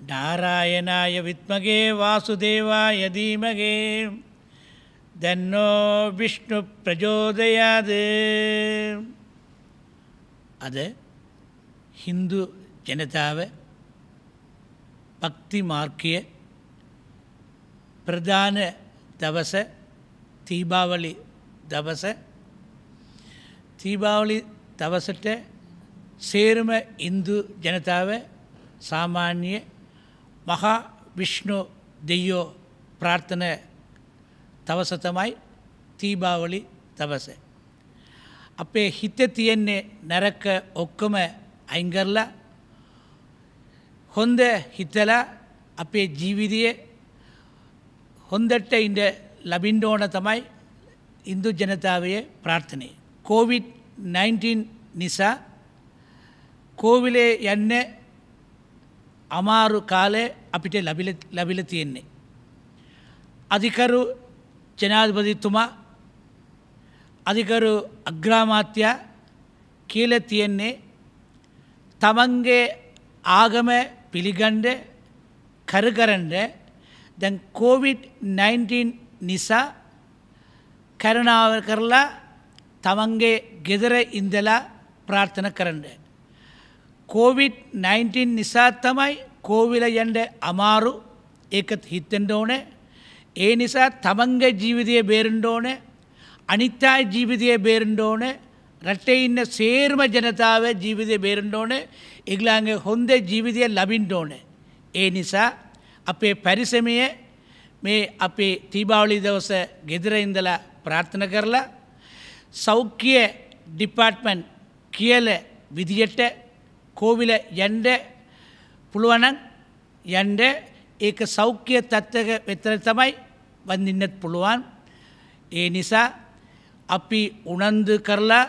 නාරායනාය විත්මගේ වාසුදේවාය ධීමගේ දන්නෝ විෂ්ණු ප්‍රචෝදයාද. අද හින්දු ජනතාව භක්ති මාර්ගය ප්‍රධාන දවස දීපාවලි දවස. දීපාවලි දවසට සේරම හින්දු ජනතාව සාමාන්‍ය මහා විෂ්ණු දෙවියෝ ප්‍රාර්ථනා දවස තමයි දීපාවලි දවස. අපේ හිතේ තියෙන්නේ නරක ඔක්කොම අයින් කරලා හොඳ හිතලා අපේ ජීවිතයේ හොඳට ඉඳ ලබින්න ඕන තමයි හින්දු ජනතාවගේ ප්‍රාර්ථනාව. COVID-19 නිසා කෝවිලේ යන්නේ අමාරු කාලේ අපිට ලැබිලා තියෙන්නේ. අධිකරු ජනාධිපතිතුමා අධිකරු අග්‍රාමාත්‍ය කියලා තියෙන්නේ තමන්ගේ ආගම පිළිගන්න කරන්න දැන් COVID-19 නිසා කරුණාව කරලා තමන්ගේ ගෙදර ඉඳලා ප්‍රාර්ථනා කරන්න. COVID-19 නිසා තමයි කෝවිල යන්න අමාරු ඒකත් හිතෙන්න ඕනේ. ඒ නිසා තමන්ගේ ජීවිතය බේරෙන්න ඕනේ. අනිත් අය ජීවිතය බේරෙන්න ඕනේ. රටේ ඉන්න සේරම ජනතාවේ ජීවිතය බේරෙන්න ඕනේ. ඒගොල්ලන්ගේ හොඳ ජීවිතය ලබින්න ඕනේ. ඒ නිසා අපේ පරිසමයේ මේ අපේ දීපාවලි දවස ගෙදර ඉඳලා ප්‍රාර්ථනා කරලා සෞඛ්‍ය ඩිපාර්ට්මන්ට් කියලා විදියට කෝවිල යන්න පුළුවන් නම් යන්න. ඒක සෞඛ්‍ය තත්ත්වයක විතර තමයි වඳින්නත් පුළුවන්. ඒ නිසා අපි උනන්දු කරලා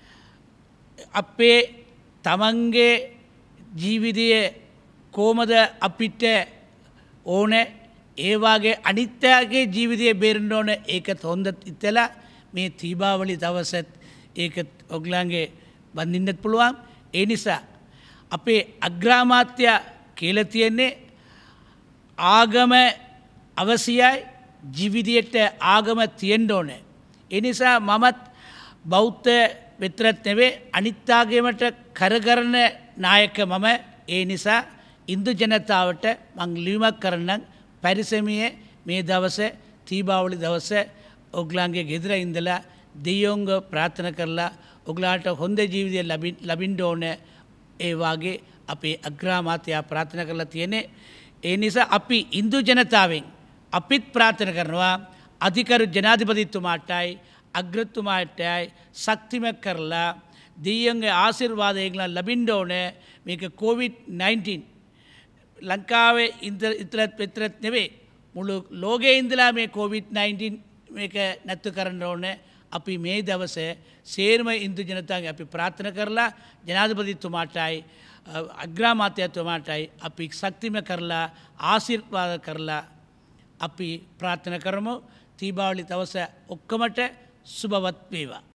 අපේ තමන්ගේ ජීවිතයේ කොහොමද අපිට ඕනේ ඒ වාගේ අනිත්‍යගේ ජීවිතය බේරෙන්න ඕනේ. ඒකත් හොඳ ඉතලා මේ දීපාවලි දවසත් ඒකත් ඔගලන්ගේ වඳින්නත් පුළුවන්. ඒ නිසා අපේ අග්‍රාමාත්‍ය කියලා තියෙන්නේ ආගම අවශ්‍යයි ජීවිතයට ආගම තියෙන්න ඕනේ. ඒ නිසා මමත් බෞද්ධ විතරක් නෙවෙයි අනිත් ආගමට කරන නායක මම. ඒ නිසා හින්දු ජනතාවට මං ලියුමක් කරන්නම් පරිසමයේ මේ දවසේ දීපාවලි දවසේ ඔගලන්ගේ ගෙදර ඉඳලා දෙවියන්ව ප්‍රාර්ථනා කරලා ඔගලන්ට හොඳ ජීවිතය ලබින්න ඕනේ. ඒ වාගේ අපේ අග්‍රාමාත්‍ය ප්‍රාර්ථනා කරලා තියෙන්නේ. ඒ නිසා අපි හින්දු ජනතාවෙන් අපිත් ප්‍රාර්ථනා කරනවා අධිකරු ජනාධිපතිතුමාටයි අග්‍රතුමාටයි ශක්තිමත් කරලා දෙවියන්ගේ ආශිර්වාදයෙන් ලබින්න ඕනේ. මේක COVID-19 ලංකාවේ විතරක් නෙවෙයි මුළු ලෝකයේ ඉඳලා මේ COVID-19 මේක නැතු කරන්න ඕනේ. අපි මේ දවසේ සේරම හින්දු ජනතාවගේ අපි ප්‍රාර්ථනා කරලා ජනාධිපතිතුමාටයි අග්‍රාමාත්‍යතුමාටයි අපි ශක්තිමත් කරලා ආශිර්වාද කරලා අපි ප්‍රාර්ථනා කරමු. දීපාවලි දවස ඔක්කොමට සුබවත් වේවා.